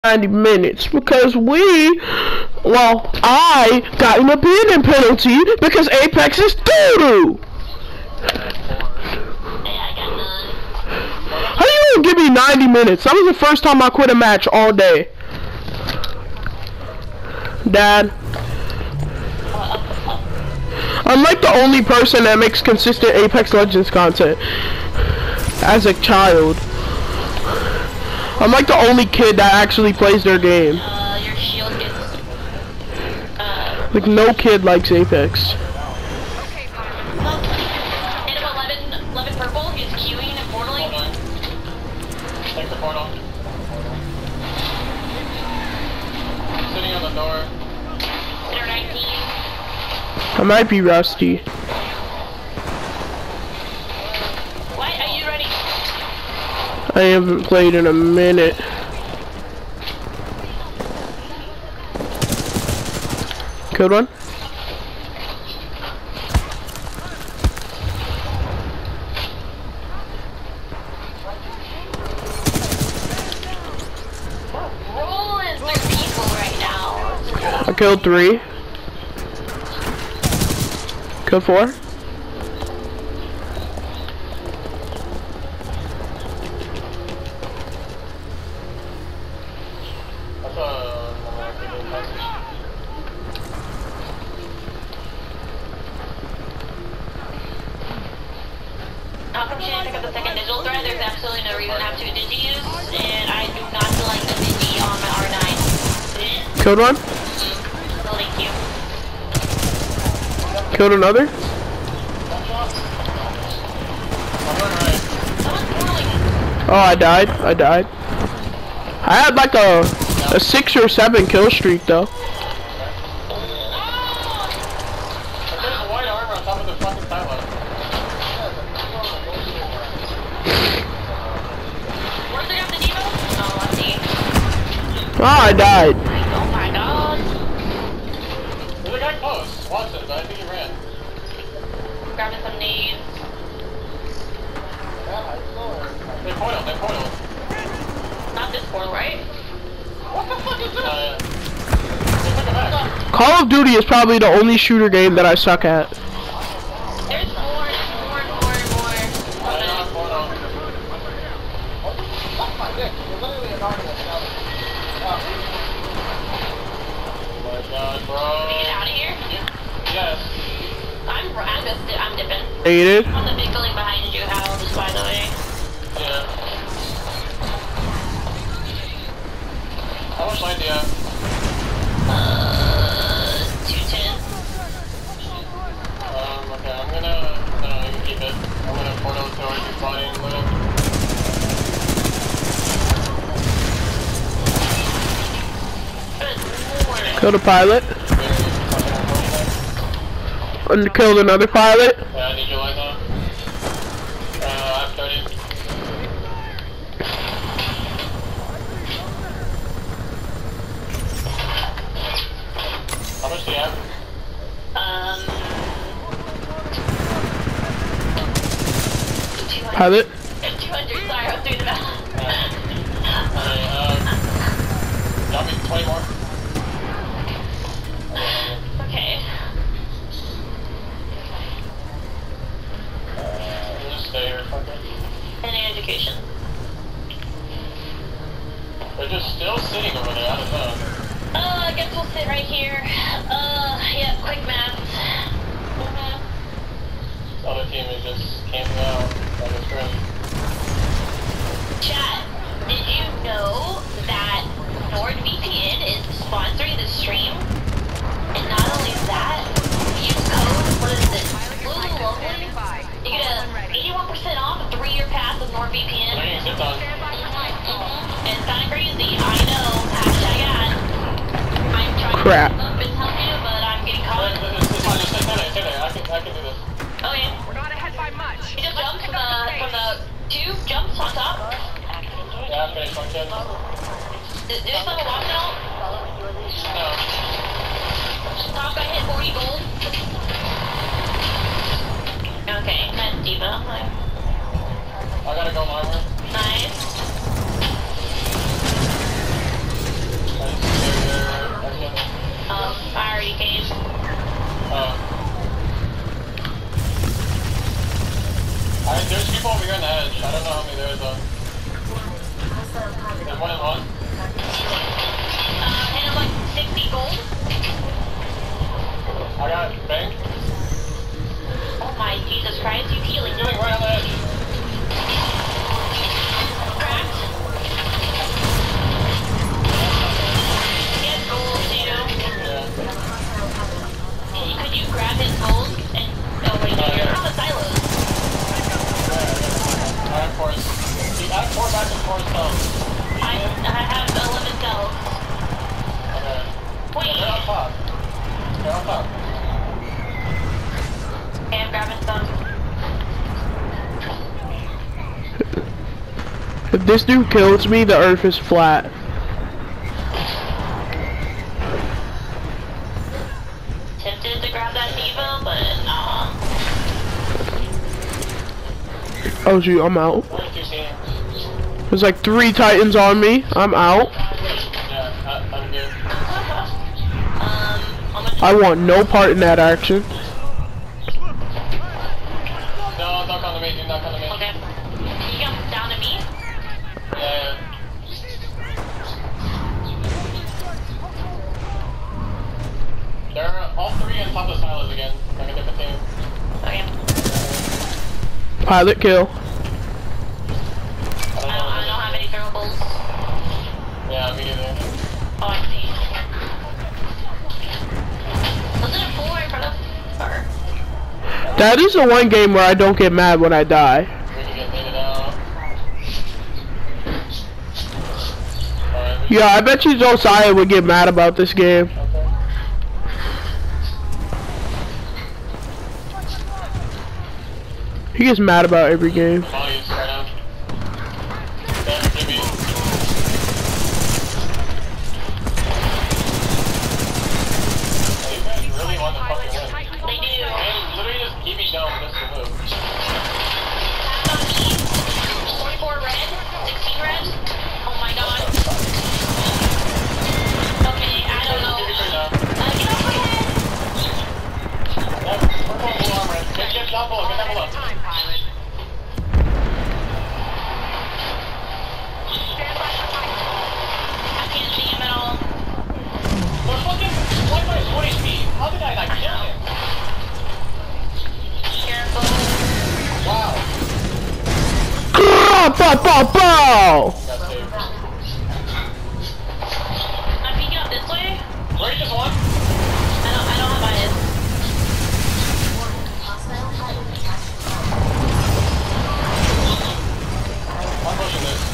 90 minutes because I got an abandon penalty because Apex is doo-doo. How you gonna give me 90 minutes? That was the first time I quit a match all day. Dad. I'm like the only person that makes consistent Apex Legends content as a child. I'm like the only kid that actually plays their game. Your shield gets, like no kid likes Apex. Okay, hit him 11 purple, he's queuing and portaling. Take the portal. Sitting on the door. Center 19. I might be rusty. What? Are you ready? I haven't played in a minute. Good one. Rolling through people right now. I killed 3. Killed 4. How come she didn't pick up the second digital thread? There's absolutely no reason to have 2 digi use, and I do not like the digi on my R9. Killed one. So thank you. Killed another. Someone's portaling. Oh, I died. I had like a 6 or 7 kill streak though. There's a white armor on top of the fucking silo. Where's the guy with the Devo? Oh, I see. Oh, I died. Oh my god. There's a guy close. Watch it, but I think he ran. I'm grabbing some nades. They portal. Not this portal, right? What the fuck is that? They took it back. Call of Duty is probably the only shooter game that I suck at. There's more. Portal. Oh my god, bro. Can we get out of here? Yes. I'm dipping. Hated. On the big building behind you, Hal, just by the way. Yeah. How much light do you have? 210. Okay, I'm gonna... No, you can keep it. I'm gonna portal towards your body and live. Good morning. Killed a pilot. And killed another pilot. Yeah, I need your light on. I have 30. How much do you have? 200. Pilot. 200, sorry, I was doing the math. Drop me 20 more. Okay. Just stay here, fuck it. Any education? They're just still sitting over there, I don't know. I guess we'll sit right here. Yeah, quick math. This other team is just camping out by this room. Chat, did you know that NordVPN is sponsoring the stream? And not only that, use code, what is it? Lululemon. You get a 81% off a 3-year pass with NordVPN. They're getting sipped on. It's kind of crazy, I know. Hashtag ad. I'm trying Crap. to keep up and help you, but I'm getting caught. It's fine, just stay there. I can do this. Okay. We're not ahead by much. You just jumped from the 2 jumps on top. Yeah, I'm finished one kid. Do they still have a watch out? No. Top got hit 40 gold. Okay, that's Diva. I gotta go my way. Nice. I got bank. Oh my Jesus Christ, you healing. Healing right on the edge. Cracked. He has gold too. Yeah. Could you grab his gold and... Oh wait, no, you're on the silos. I have 4. I have 4 back and 4 cells. I have 11 cells. Okay. Wait. They're on top. They're on top. Okay, I'm grabbing some. If this dude kills me, the earth is flat. Tempted to grab that diva, but nah. Oh shoot, I'm out. Where's your team? There's like 3 titans on me. I'm out. Yeah, I'm good. I'm gonna... I want no part in that action. No, don't come to me. Do not come to me. Okay. Can you come down to me? Yeah. They're all 3 on top of the silos again. Like a different team. Okay. Pilot kill. I don't have any throwables. Yeah, me neither. Oh, I see. Wasn't it 4 in front of her? That is the one game where I don't get mad when I die. We can get baited out. Alright, Yeah, I bet you Josiah would get mad about this game. okay. He gets mad about every game. Molly's right now. There, give me. Hey, you guys really want to fucking win. They do. Man, literally just keep me down with this move. Pass on me. 44 red. 16 red. Oh my god. Okay, I don't know. Give me right now. Get off my head. Yep, purple blue armor. Get down below, get down below. I can't see him at all. We're fucking 1 by 20 feet. How did I not kill him? Careful. Wow. Bow, bow, bow! Got saved. I'm peeking up this way. Where you just won? I don't have eyes. I'm pushing this.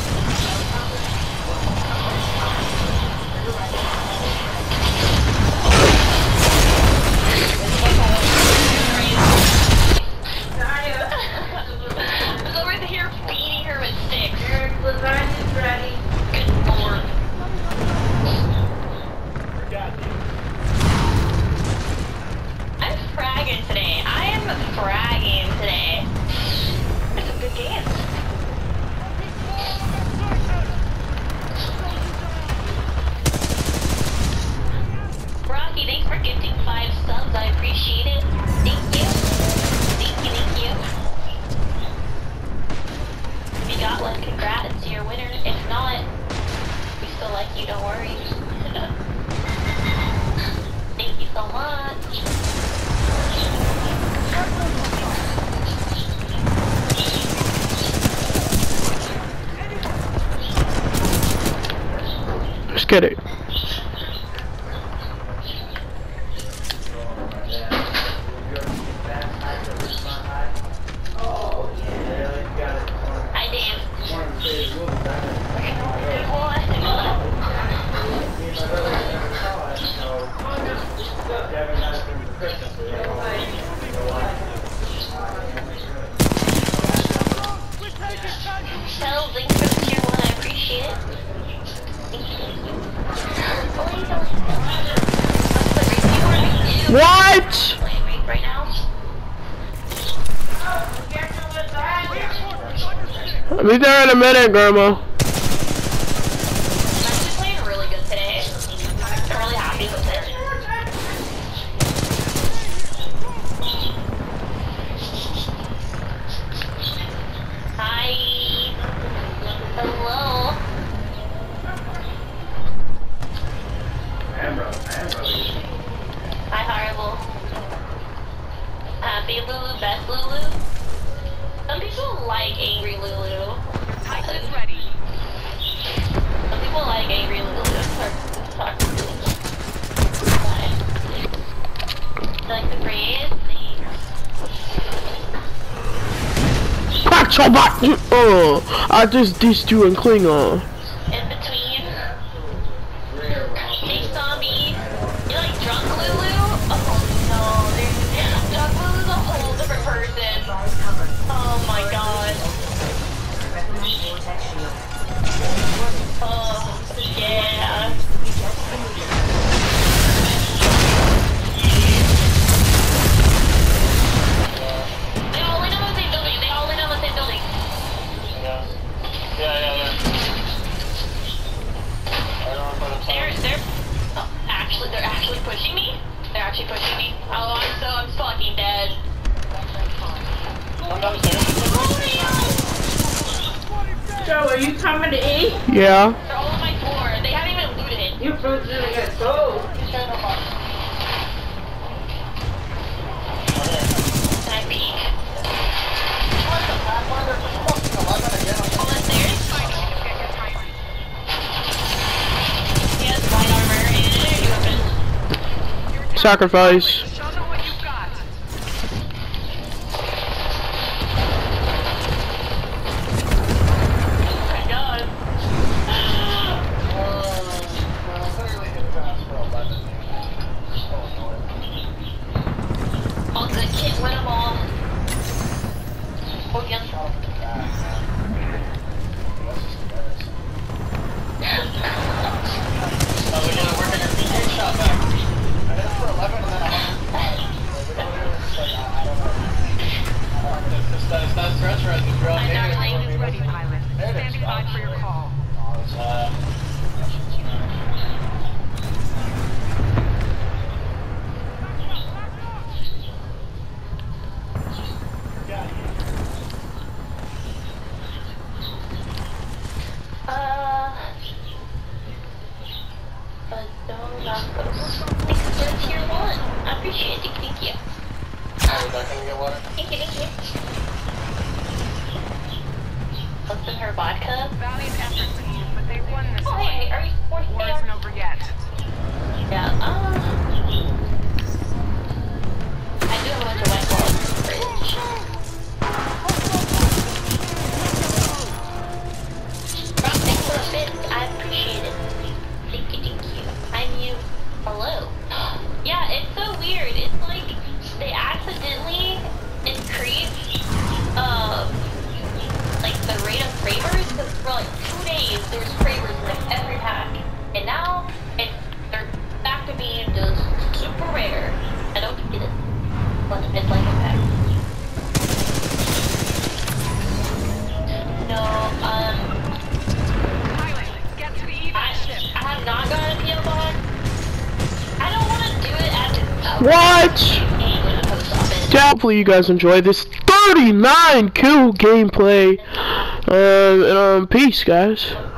I was over here beating her with sticks. Lasagna's ready. Good lord. I'm fragging today. I am fragging today. It's a good game. Rocky, thanks for gifting 5 subs. I appreciate it. Thank you. Thank you, thank you. If you got one, congrats, you're a winner. If not, we still like you, don't worry. Thank you so much. Let's get it. Hi, Dave. Tell thanks for the tier 1, I appreciate it. What? Right now? I'll be there in a minute, Grandma. I'm actually playing really good today. I'm really happy with it. Hi. Hello. Hi, Horrible. Chobot! I just dissed you in Klingon. In between. Hey, zombie. You like drunk Lulu? Oh no, dude. Drunk Lulu's a whole different person. Oh my god. Oh, yeah. They all live in the same building. They all live in the same building. Yeah. They're actually pushing me? They're actually pushing me? Oh, I'm fucking dead. I'm downstairs. Joe, are you coming to eat? Yeah. They're all on my floor. They haven't even looted. You food's gonna get cold. Can I peek? On the stairs? He has white armor and a weapon. Sacrifice. Show them what you've got. Oh my god. All good, kid, win them all. Oh, yeah. My darling. Ready, pilot. Standing by for your call. Thanks for the tier 1. I appreciate it. Thank you. Thank you. What's in her vodka? Valiant effort, team, but they won this Oh, one. hey, are you supporting War me? isn't over yet. Yeah, I do have a bunch of White Claws in the fridge. Rob, thanks for the bits. I appreciate it. Thank you. I'm you. Hello. Yeah, it's so weird. It's like they accidentally increased, like the rate of cravers, because for like 2 days there was cravers in like every pack, and now they're back to being just super rare. I don't get it, but it's like a pack. No, Pilot, get to the evac ship. I have not gotten a PO box. I don't want to do it as a What? game with a post office. Yeah, hopefully you guys enjoy this 39 kill gameplay. And peace, guys.